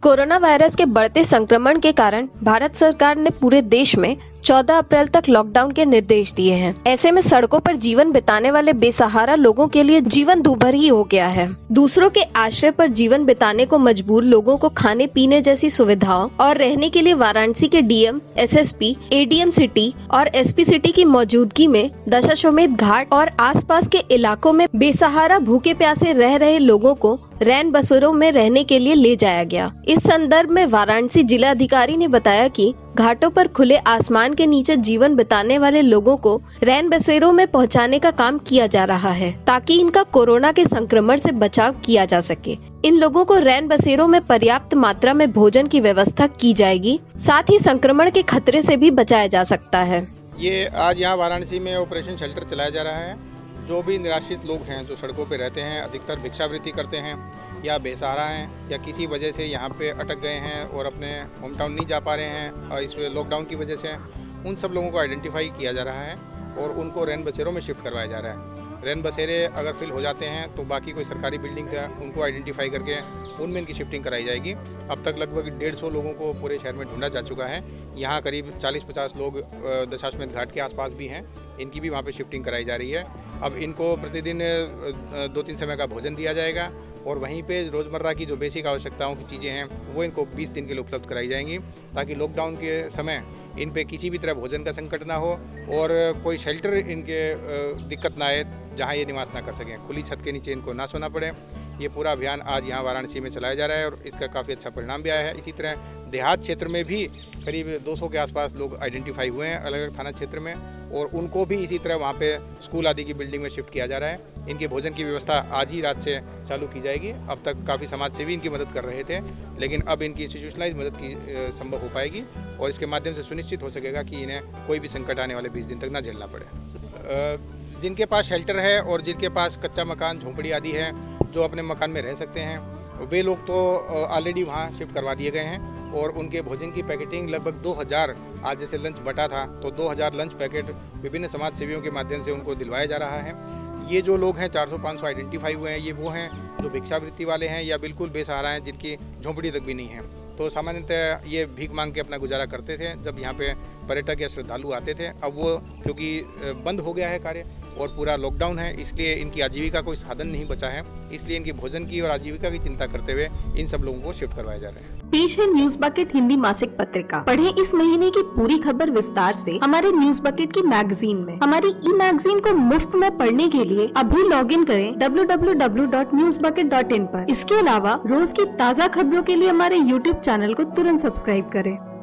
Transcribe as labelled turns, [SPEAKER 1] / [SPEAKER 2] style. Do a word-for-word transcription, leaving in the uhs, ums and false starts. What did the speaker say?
[SPEAKER 1] Corona virus के बढ़ते संक्रमण के कारण भारत सरकार ने पूरे देश में चौदह अप्रैल तक लॉकडाउन के निर्देश दिए हैं। ऐसे में सड़कों पर जीवन बिताने वाले बेसहारा लोगों के लिए जीवन दूभर ही हो गया है। दूसरों के आश्रय पर जीवन बिताने को मजबूर लोगों को खाने पीने जैसी सुविधाओं और रहने के लिए वाराणसी के डीएम, एसएसपी, एडीएम सिटी और एसपी सिटी की मौजूदगी में दशाश्वमेध घाट और आसपास के इलाकों में बेसहारा भूखे प्यासे रह रहे लोगों को रैन बसेरों में रहने के लिए ले जाया गया। इस संदर्भ में वाराणसी जिला अधिकारी ने बताया कि घाटों पर खुले आसमान के नीचे जीवन बिताने वाले लोगों को रैन बसेरों में पहुंचाने का काम किया जा रहा है ताकि इनका कोरोना के संक्रमण से बचाव किया जा सके। इन लोगों को रैन बसेरों में पर्याप्त मात्रा में भोजन की व्यवस्था की जाएगी, साथ ही संक्रमण के खतरे से भी बचाया जा सकता है।
[SPEAKER 2] ये आज यहाँ वाराणसी में ऑपरेशन शेल्टर चलाया जा रहा है। जो भी निराश्रित लोग हैं, जो सड़कों पे रहते हैं, अधिकतर भिक्षावृत्ति करते हैं या बेसहारा हैं या किसी वजह से यहाँ पे अटक गए हैं और अपने होम टाउन नहीं जा पा रहे हैं और इस लॉकडाउन की वजह से, उन सब लोगों को आइडेंटिफाई किया जा रहा है और उनको रैन बसेरों में शिफ्ट करवाया जा रहा है। रैन बसेरे अगर फिल हो जाते हैं तो बाकी कोई सरकारी बिल्डिंग्स है उनको आइडेंटिफाई करके उनमें इनकी शिफ्टिंग कराई जाएगी। अब तक लगभग डेढ़ सौ लोगों को पूरे शहर में ढूंढा जा चुका है। यहाँ करीब चालीस पचास लोग दशाश्वमेध घाट के आसपास भी हैं, इनकी भी वहाँ पे शिफ्टिंग कराई जा रही है। अब इनको प्रतिदिन दो तीन समय का भोजन दिया जाएगा और वहीं पे रोज़मर्रा की जो बेसिक आवश्यकताओं की चीज़ें हैं वो इनको बीस दिन के लिए उपलब्ध कराई जाएंगी ताकि लॉकडाउन के समय इन पे किसी भी तरह भोजन का संकट ना हो और कोई शेल्टर इनके दिक्कत ना आए जहाँ ये निवास ना कर सकें, खुली छत के नीचे इनको ना सोना पड़े। ये पूरा अभियान आज यहाँ वाराणसी में चलाया जा रहा है और इसका काफ़ी अच्छा परिणाम भी आया है। इसी तरह देहात क्षेत्र में भी करीब दो सौ के आसपास लोग आइडेंटिफाई हुए हैं अलग अलग थाना क्षेत्र में और उनको भी इसी तरह वहाँ पे स्कूल आदि की बिल्डिंग में शिफ्ट किया जा रहा है। इनके भोजन की व्यवस्था आज ही रात से चालू की जाएगी। अब तक काफ़ी समाज सेवी इनकी मदद कर रहे थे, लेकिन अब इनकी इंस्टीट्यूशनलाइज मदद की संभव हो पाएगी और इसके माध्यम से सुनिश्चित हो सकेगा कि इन्हें कोई भी संकट आने वाले बीस दिन तक ना झेलना पड़े। जिनके पास शेल्टर है और जिनके पास कच्चा मकान, झोंपड़ी आदि है, जो अपने मकान में रह सकते हैं, वे लोग तो ऑलरेडी वहाँ शिफ्ट करवा दिए गए हैं और उनके भोजन की पैकेटिंग लगभग दो हज़ार, आज जैसे लंच बटा था तो दो हज़ार लंच पैकेट विभिन्न समाज सेवियों के माध्यम से उनको दिलवाया जा रहा है। ये जो लोग हैं चार सौ पाँच सौ आइडेंटिफाई हुए हैं, ये वो हैं जो भिक्षावृत्ति वाले हैं या बिल्कुल बेसहारा हैं जिनकी झोंपड़ी तक भी नहीं है। तो सामान्यतः ये भीख मांग के अपना गुजारा करते थे जब यहाँ पे पर्यटक या श्रद्धालु आते थे। अब वो क्योंकि बंद हो गया है कार्य और पूरा लॉकडाउन है, इसलिए इनकी आजीविका कोई साधन नहीं बचा है, इसलिए इनकी भोजन की और आजीविका की चिंता करते हुए इन सब लोगों को शिफ्ट करवाया जा रहा है।
[SPEAKER 3] पेश है न्यूज बकेट हिंदी मासिक पत्रिका। पढ़ें इस महीने की पूरी खबर विस्तार से हमारे न्यूज बकेट की मैगजीन में। हमारी ई मैगजीन को मुफ्त में पढ़ने के लिए अभी लॉग इन करें W W W dot news bucket dot in पर। इसके अलावा रोज की ताज़ा खबरों के लिए हमारे यूट्यूब चैनल को तुरंत सब्सक्राइब करें।